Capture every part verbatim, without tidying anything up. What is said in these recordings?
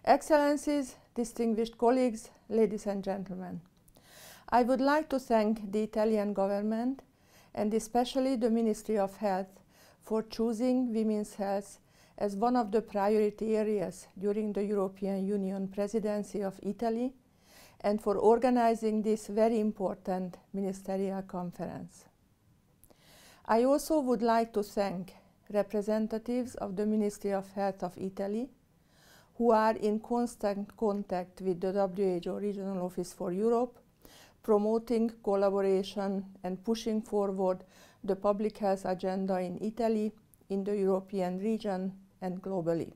Excellencies, distinguished colleagues, ladies and gentlemen, I would like to thank the Italian government and especially the Ministry of Health for choosing women's health as one of the priority areas during the European Union presidency of Italy and for organizing this very important ministerial conference. I also would like to thank representatives of the Ministry of Health of Italy who are in constant contact with the W H O Regional Office for Europe, promoting collaboration and pushing forward the public health agenda in Italy, in the European region and globally.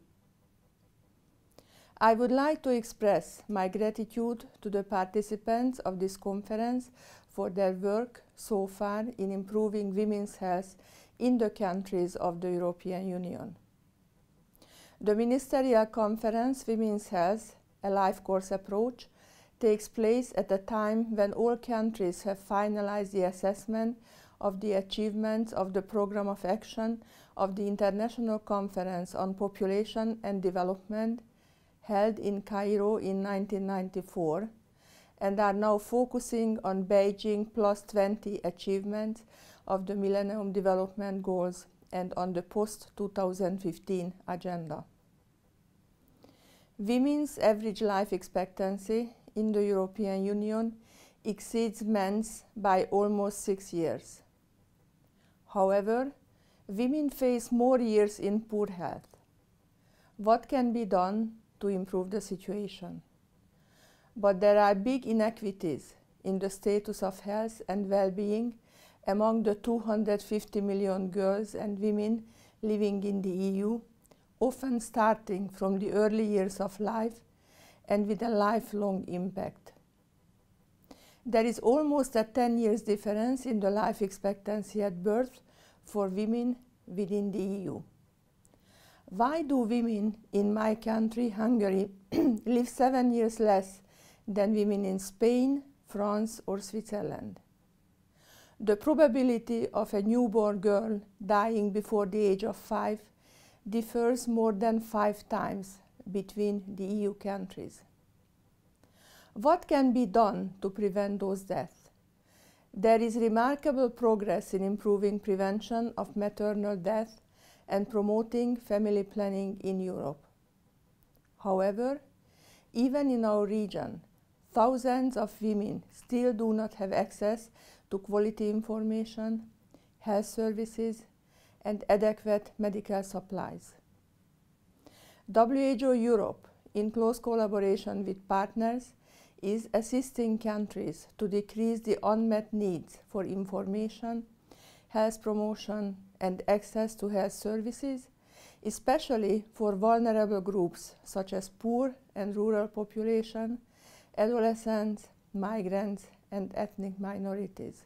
I would like to express my gratitude to the participants of this conference for their work so far in improving women's health in the countries of the European Union. The Ministerial Conference Women's Health, a life course approach, takes place at a time when all countries have finalized the assessment of the achievements of the Programme of Action of the International Conference on Population and Development held in Cairo in nineteen ninety-four and are now focusing on Beijing plus twenty achievements of the Millennium Development Goals and on the post two thousand fifteen agenda. Women's average life expectancy in the European Union exceeds men's by almost six years. However, women face more years in poor health. What can be done to improve the situation? But there are big inequities in the status of health and well-being among the two hundred fifty million girls and women living in the E U, often starting from the early years of life and with a lifelong impact. There is almost a ten years difference in the life expectancy at birth for women within the E U. Why do women in my country, Hungary, live seven years less than women in Spain, France or Switzerland? The probability of a newborn girl dying before the age of five differs more than five times between the E U countries. What can be done to prevent those deaths? There is remarkable progress in improving prevention of maternal death and promoting family planning in Europe. However, even in our region, thousands of women still do not have access to quality information, health services, and adequate medical supplies. W H O Europe, in close collaboration with partners, is assisting countries to decrease the unmet needs for information, health promotion, and access to health services, especially for vulnerable groups such as poor and rural population, adolescents, migrants, and ethnic minorities.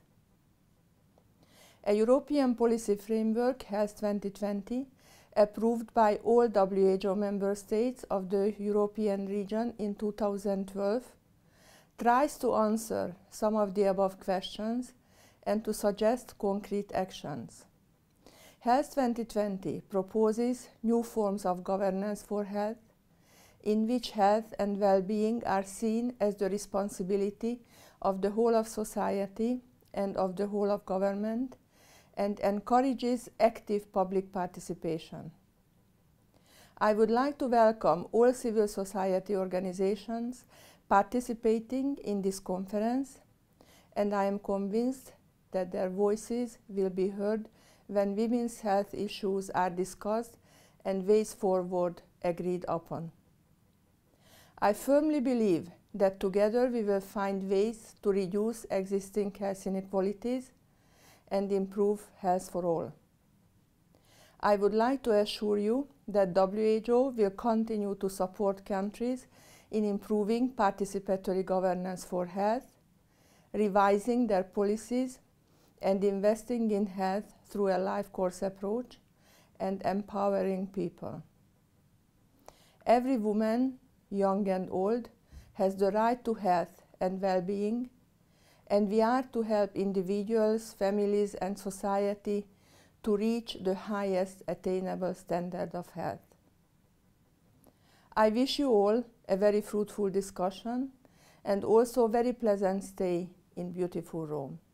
A European policy framework, Health twenty twenty, approved by all W H O member states of the European region in two thousand twelve, tries to answer some of the above questions and to suggest concrete actions. Health twenty twenty proposes new forms of governance for health, in which health and well-being are seen as the responsibility of the whole of society and of the whole of government, and encourages active public participation. I would like to welcome all civil society organizations participating in this conference, and I am convinced that their voices will be heard when women's health issues are discussed and ways forward agreed upon. I firmly believe that together we will find ways to reduce existing health inequalities and improve health for all. I would like to assure you that W H O will continue to support countries in improving participatory governance for health, revising their policies, and investing in health through a life course approach and empowering people. Every woman, young and old, has the right to health and well-being, and we are to help individuals, families, and society to reach the highest attainable standard of health. I wish you all a very fruitful discussion and also a very pleasant stay in beautiful Rome.